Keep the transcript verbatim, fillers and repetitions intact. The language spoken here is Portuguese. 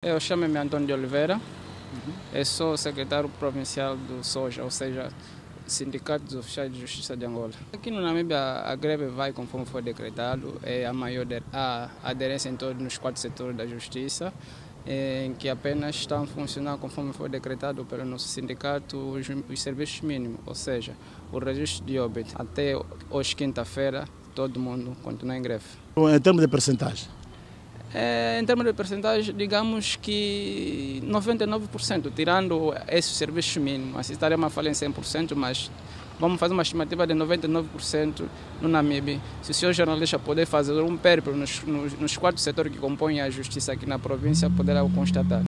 Eu chamo-me Antônio de Oliveira, uhum. Eu sou secretário provincial do SOJA, ou seja, Sindicato dos Oficiais de Justiça de Angola. Aqui no Namíbia a greve vai conforme foi decretado, é a maior a aderência em todos os quatro setores da justiça, em que apenas estão a funcionar conforme foi decretado pelo nosso sindicato os, os serviços mínimos, ou seja, o registro de óbito. Até hoje, quinta-feira, todo mundo continua em greve. Em termos de percentagem? É, em termos de percentagem, digamos que noventa e nove por cento, tirando esses serviços mínimos. Assim, estaremos a falar em cem por cento, mas vamos fazer uma estimativa de noventa e nove por cento no Namíbia. Se o senhor jornalista puder fazer um périplo nos, nos, nos quatro setores que compõem a justiça aqui na província, poderá constatar.